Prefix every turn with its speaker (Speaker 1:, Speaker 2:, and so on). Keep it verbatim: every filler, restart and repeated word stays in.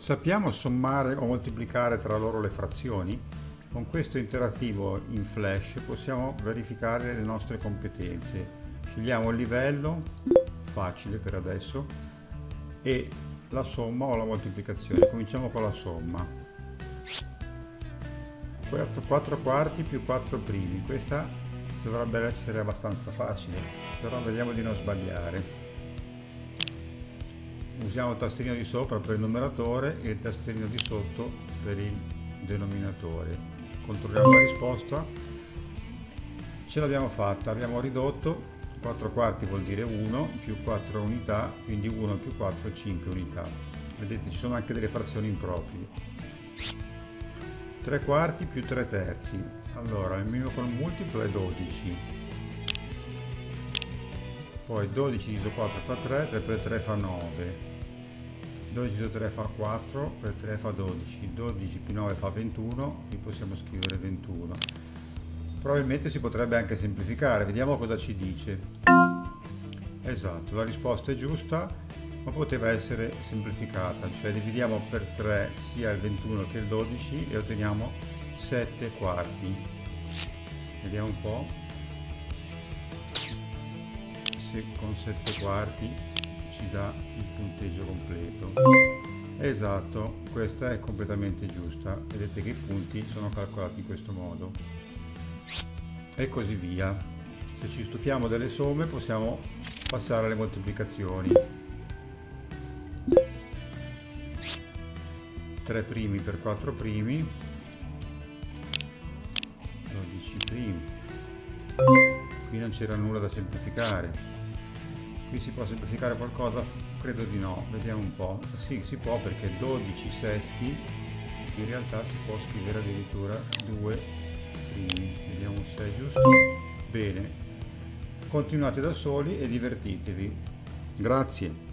Speaker 1: Sappiamo sommare o moltiplicare tra loro le frazioni? Con questo interattivo in Flash possiamo verificare le nostre competenze. Scegliamo il livello, facile per adesso, e la somma o la moltiplicazione. Cominciamo con la somma. quattro quarti più quattro primi. Questa dovrebbe essere abbastanza facile, però vediamo di non sbagliare. Usiamo il tastierino di sopra per il numeratore e il tastierino di sotto per il denominatore. Controlliamo la risposta. Ce l'abbiamo fatta, abbiamo ridotto. Quattro quarti vuol dire uno più quattro unità, quindi uno più quattro, cinque unità. Vedete, ci sono anche delle frazioni improprie. tre quarti più tre terzi. Allora, il minimo con multiplo è dodici. Poi dodici diviso quattro fa tre, tre per tre fa nove. dodici diviso tre fa quattro, per tre fa dodici. dodici più nove fa ventuno, qui possiamo scrivere ventuno. Probabilmente si potrebbe anche semplificare, vediamo cosa ci dice. Esatto, la risposta è giusta, ma poteva essere semplificata, cioè dividiamo per tre sia il ventuno che il dodici e otteniamo sette quarti. Vediamo un po' se con sette quarti ci dà il punteggio completo. Esatto, questa è completamente giusta. Vedete che i punti sono calcolati in questo modo. E così via. Se ci stufiamo delle somme possiamo passare alle moltiplicazioni. tre primi per quattro primi, dodici primi. Qui non c'era nulla da semplificare. Qui si può semplificare qualcosa? Credo di no, vediamo un po'. Sì, si può, perché dodici sesti in realtà si può scrivere addirittura due primi. Vediamo se è giusto. Bene, continuate da soli e divertitevi. Grazie.